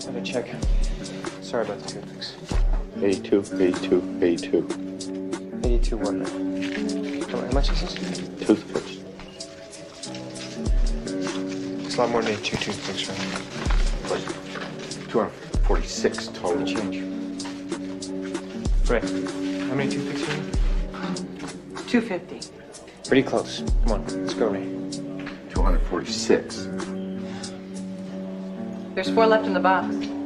Let me check. Sorry about the toothpicks. 82, 82, 82. 82 what? How much is this? Toothpicks. It's a lot more than 82 toothpicks, right? Like 246 total. Change. Right. How many toothpicks do you need? 250. Pretty close. Come on, let's go, Ray. 246. There's 4 left in the box.